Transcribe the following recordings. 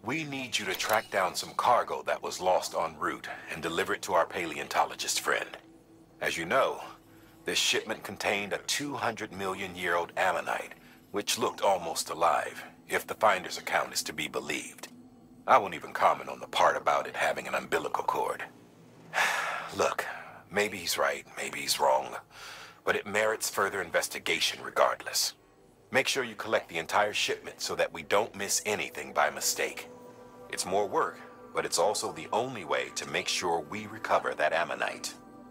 We need you to track down some cargo that was lost en route and deliver it to our paleontologist friend. As you know, this shipment contained a 200-million-year-old Ammonite, which looked almost alive, if the finder's account is to be believed. I won't even comment on the part about it having an umbilical cord. Look, maybe he's right, maybe he's wrong, but it merits further investigation regardless. Make sure you collect the entire shipment so that we don't miss anything by mistake. It's more work, but it's also the only way to make sure we recover that Ammonite.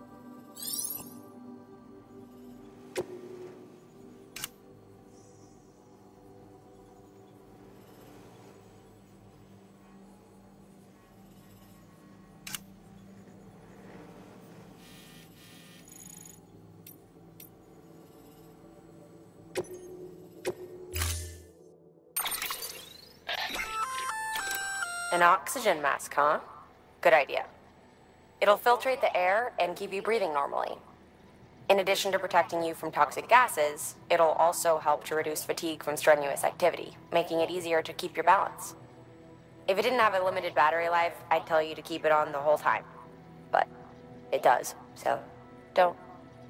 An oxygen mask, huh? Good idea. It'll filtrate the air and keep you breathing normally. In addition to protecting you from toxic gases, it'll also help to reduce fatigue from strenuous activity, making it easier to keep your balance. If it didn't have a limited battery life, I'd tell you to keep it on the whole time. But it does, so don't.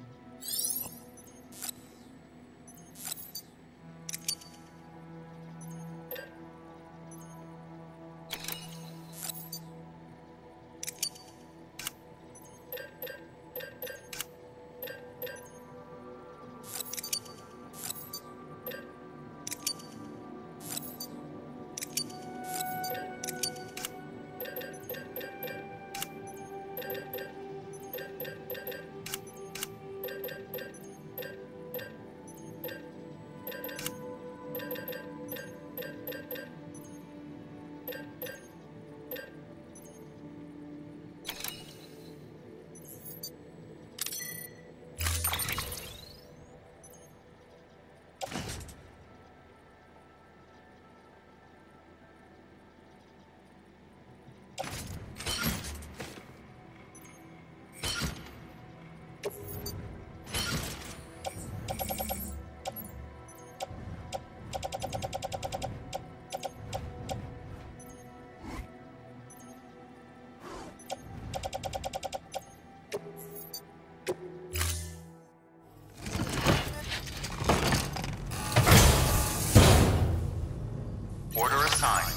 Order assigned.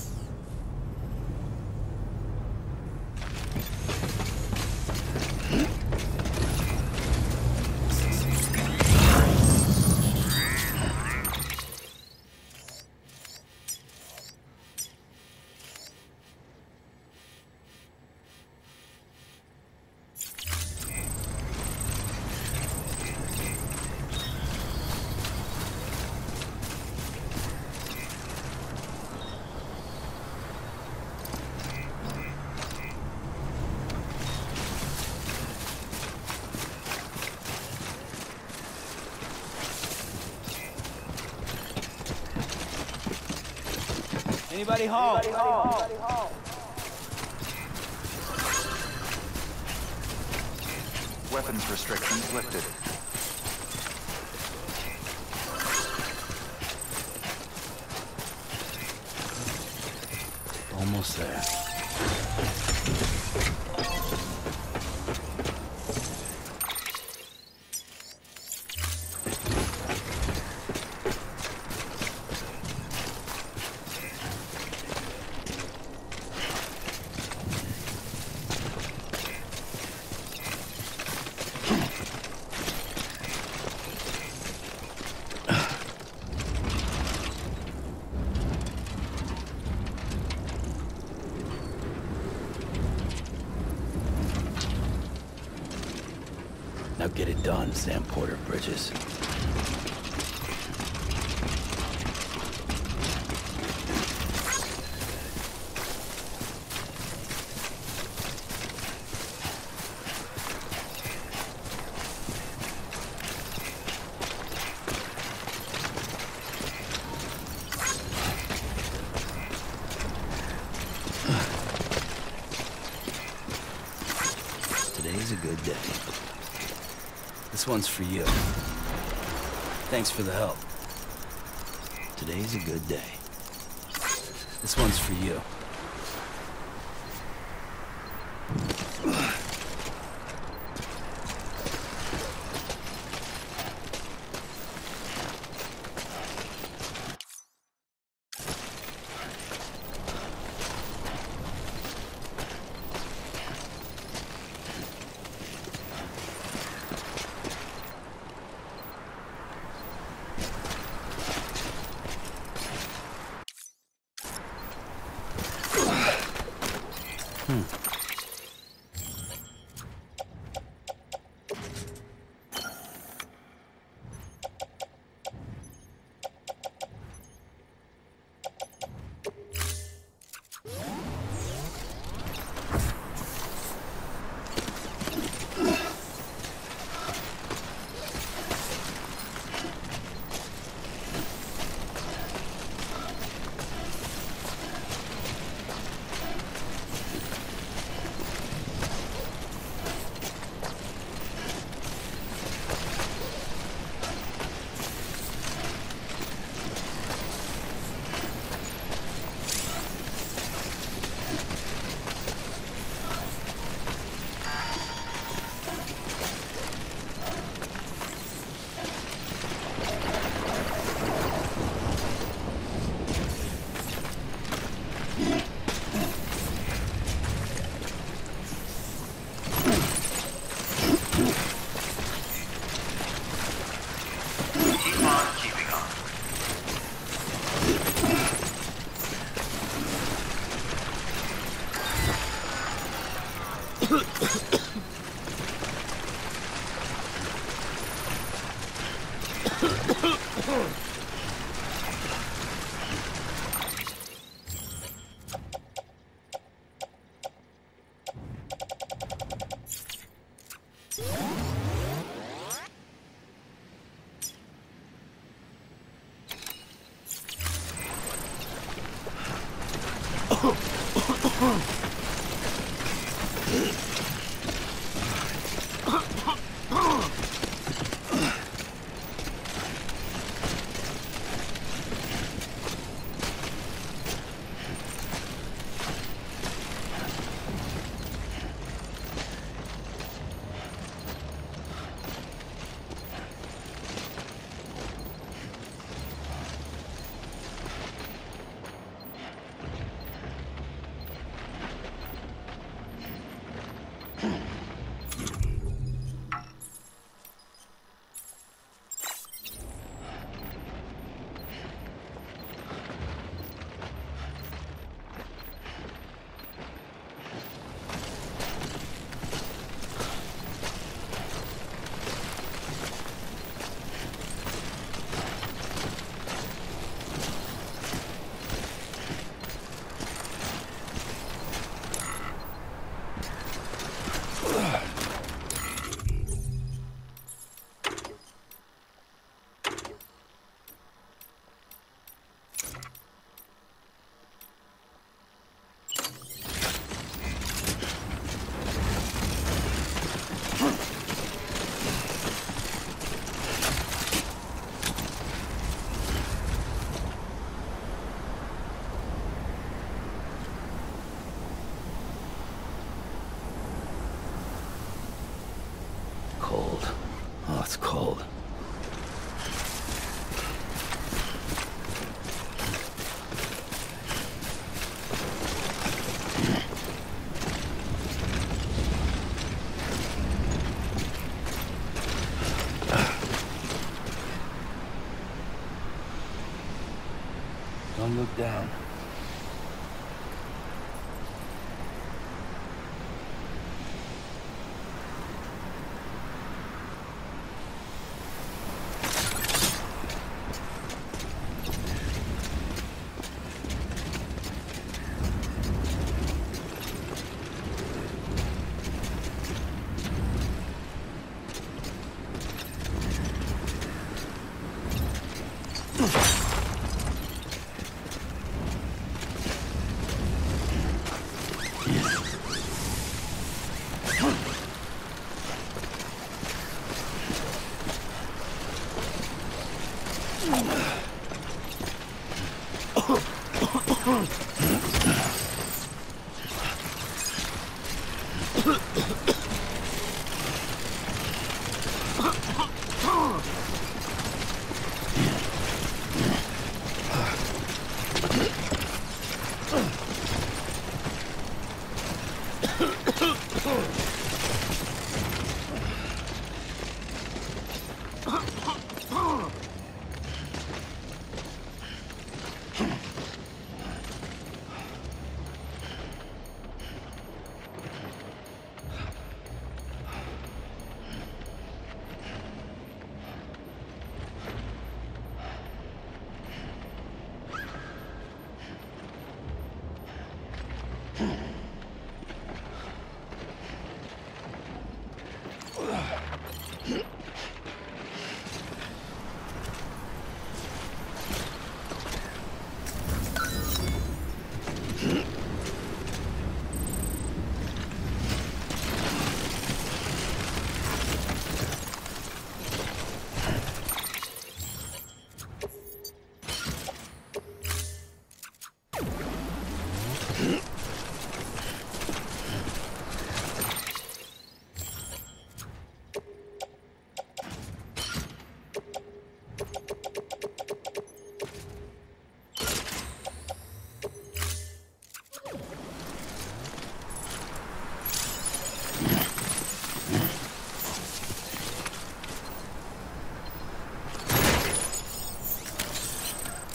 Anybody home? Weapons restrictions lifted. Almost there. Now get it done, Sam Porter Bridges. Today's a good day. This one's for you. Thanks for the help. Today's a good day. This one's for you. Cold. Oh, it's cold. Don't look down.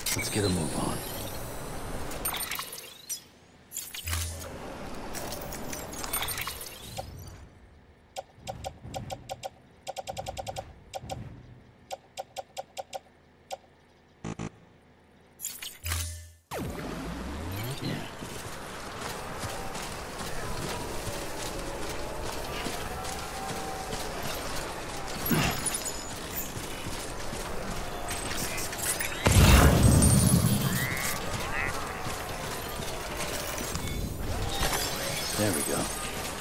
Let's get a move on. There we go.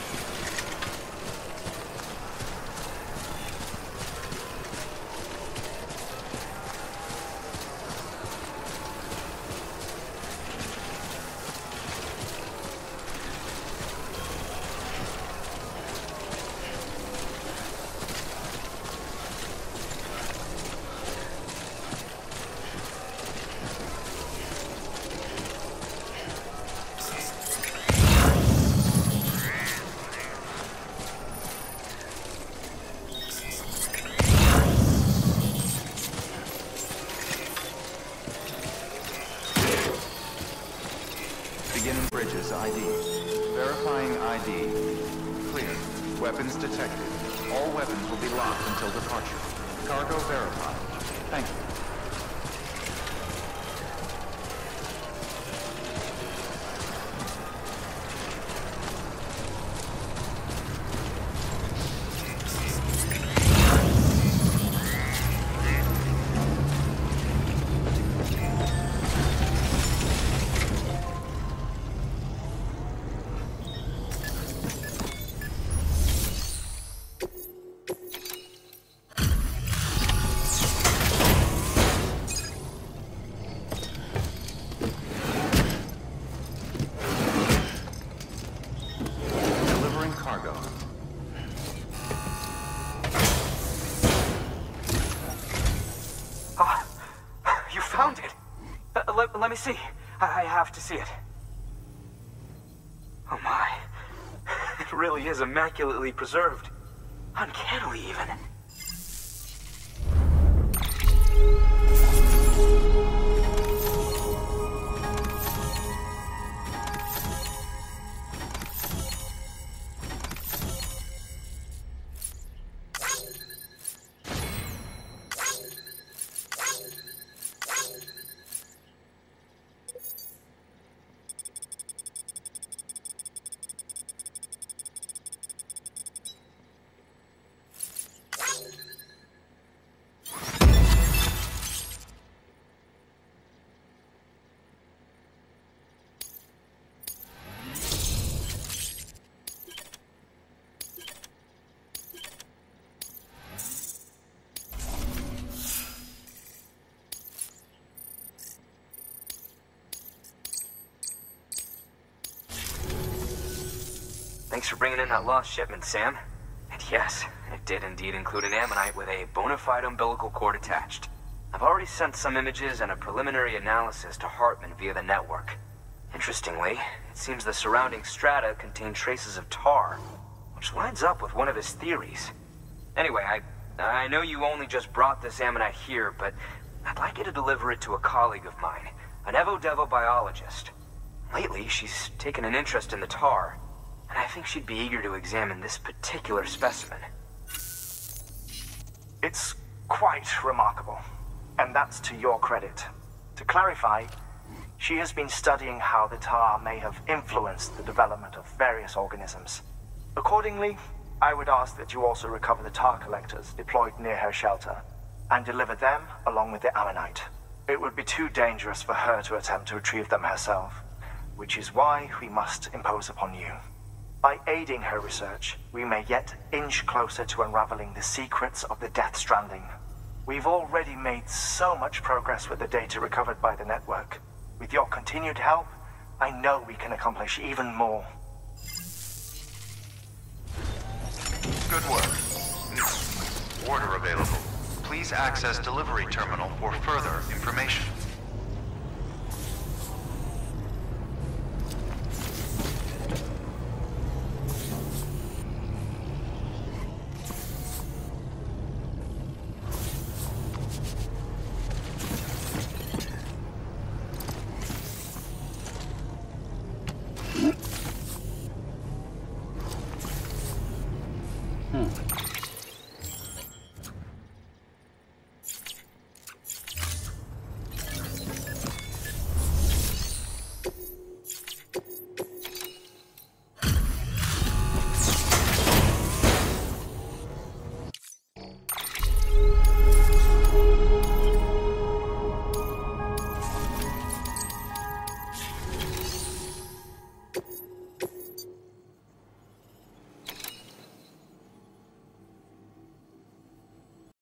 Beginning bridges ID. Verifying ID. Clear. Weapons detected. All weapons will be locked until departure. Cargo verified. Thank you. Let me see. I have to see it. Oh my. It really is immaculately preserved. Uncannily even. Thanks for bringing in that lost shipment, Sam. And yes, it did indeed include an Ammonite with a bona fide umbilical cord attached. I've already sent some images and a preliminary analysis to Hartman via the network. Interestingly, it seems the surrounding strata contain traces of tar, which lines up with one of his theories. Anyway, I know you only just brought this Ammonite here, but I'd like you to deliver it to a colleague of mine, an Evo-Devo biologist. Lately, she's taken an interest in the tar, and I think she'd be eager to examine this particular specimen. It's quite remarkable, and that's to your credit. To clarify, she has been studying how the tar may have influenced the development of various organisms. Accordingly, I would ask that you also recover the tar collectors deployed near her shelter, and deliver them along with the Ammonite. It would be too dangerous for her to attempt to retrieve them herself, which is why we must impose upon you. By aiding her research, we may yet inch closer to unraveling the secrets of the Death Stranding. We've already made so much progress with the data recovered by the network. With your continued help, I know we can accomplish even more. Good work. Order available. Please access delivery terminal for further information.